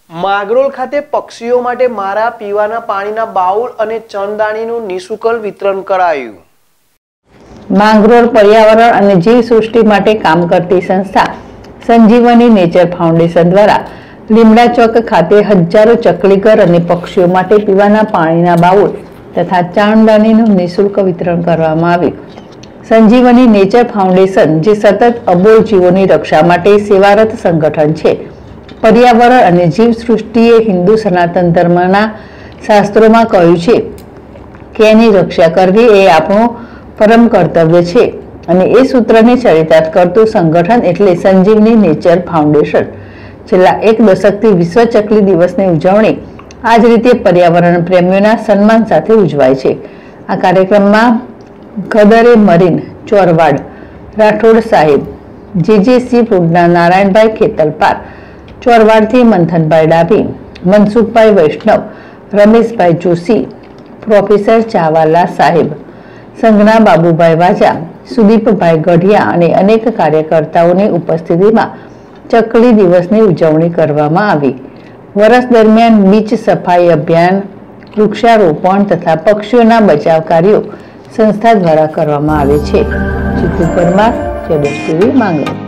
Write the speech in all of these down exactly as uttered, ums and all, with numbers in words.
માંગરોળ ખાતે પક્ષીઓ માટે મારા પીવાના પાણીના બાઉલ અને ચણદાણીનું નિઃશુલ્ક વિતરણ કરાયું. માંગરોળ પર્યાવરણ અને જીવસૃષ્ટિ માટે કામ કરતી સંસ્થા સંજીવની નેચર ફાઉન્ડેશન દ્વારા લીમડા ચોક ખાતે હજારો ચકલીઘર અને પક્ષીઓ માટે પીવાના પાણીના બાઉલ તથા ચણદાણીનું નિઃશુલ્ક વિતરણ કરવામાં આવ્યું. સંજીવની નેચર ફાઉન્ડેશન જે સતત અબોલ જીવોની રક્ષા માટે સેવારત સંગઠન છે. પર્યાવરણ અને જીવસૃષ્ટિએ હિન્દુ સનાતન ધર્મના શાસ્ત્રોમાં કહ્યું છે કે એની રક્ષા કરવી એ આપણું પરમ કર્તવ્ય છે અને એ સૂત્રને ચરિતાર્થ કરતું સંગઠન એટલે સંજીવની નેચર ફાઉન્ડેશન. છેલ્લા એક દશકથી વિશ્વ ચકલી દિવસની ઉજવણી આ જ રીતે પર્યાવરણ પ્રેમીઓના સન્માન સાથે ઉજવાય છે. આ કાર્યક્રમમાં ગદરે મરીન ચોરવાડ, રાઠોડ સાહેબ, જેજેસી ફૂડના નારાયણભાઈ ખેતલપાર, ચોરવાડથી મંથનભાઈ ડાભી, મનસુખભાઈ વૈષ્ણવ, રમેશભાઈ જોશી, પ્રોફેસર ચાવાલા સાહેબ, સંઘના બાબુભાઈ વાજા, સુદીપભાઈ ગઢિયા અને અનેક કાર્યકર્તાઓની ઉપસ્થિતિમાં ચકલી દિવસની ઉજવણી કરવામાં આવી. વર્ષ દરમિયાન બીચ સફાઈ અભિયાન, વૃક્ષારોપણ તથા પક્ષીઓના બચાવ કાર્યો સંસ્થા દ્વારા કરવામાં આવે છે. જીતુ પરમાર, જેડેશ ટીવી, માંગરોળ.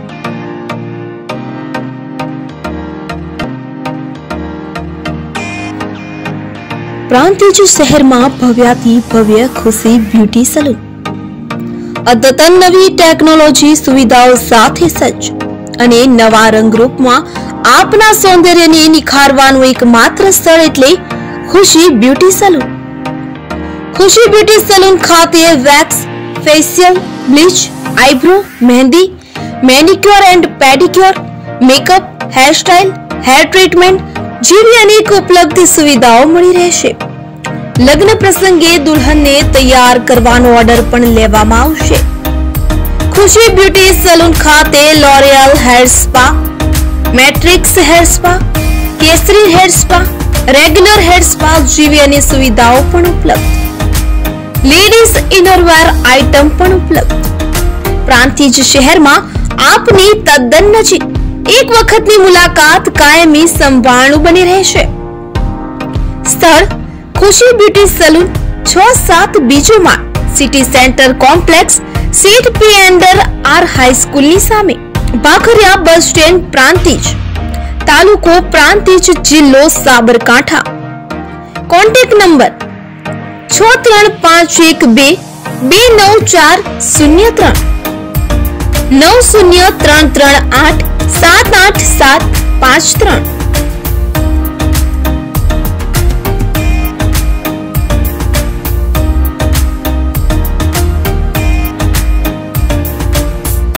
પ્રાંતિજ શહેરમાં ભવ્યાથી ભવ્ય ખુશી બ્યુટી સલૂન અદ્યતન નવી ટેકનોલોજી સુવિધાઓ સાથે સજ્જ અને નવા રંગરૂપમાં આપના સૌંદર્યને નિખારવાનું એકમાત્ર સ્થળ એટલે Khushi beauty salon. Khushi beauty salon ખાતે wax, facial, bleach, eyebrow, mehndi, manicure and pedicure, makeup, hairstyle, hair treatment જેવી અનેક ઉપલબ્ધ સુવિધાઓ મળી રહેશે. લગ્ન પ્રસંગે દુલ્હનને તૈયાર કરવાનો ઓર્ડર પણ લેવામાં આવશે. ખુશી બ્યુટી સલૂન ખાતે L'Oreal hair spa, Matrix hair spa, Kesari hair spa, regular hair spa જેવી અનેક સુવિધાઓ પણ ઉપલબ્ધ. લેડીઝ ઇનરવેર આઇટમ પણ ઉપલબ્ધ. પ્રાંતિજ શહેરમાં આપની તદ્દન નજીક એક વખતની મુલાકાત કાયમી સંભાળનું બની રહેશે. સ્થળ ખુશી બ્યુટી સલૂન, છ સાત બીજો માળ, સિટી સેન્ટર કોમ્પ્લેક્સ, સીટ પી એન્ડર આર હાઈસ્કૂલની સામે, ભાખરિયા બસ સ્ટેન્ડ, પ્રાંતિજ, તાલુકો પ્રાંતિજ, જિલ્લો સાબરકાંઠા. કોન્ટેક્ટ નંબર છ ત્રણ પાંચ એક બે બે નવ ચાર શૂન્ય ત્રણ, નવ શૂન્ય ત્રણ ત્રણ આઠ સાત આઠ સાત પાંચ ત્રણ.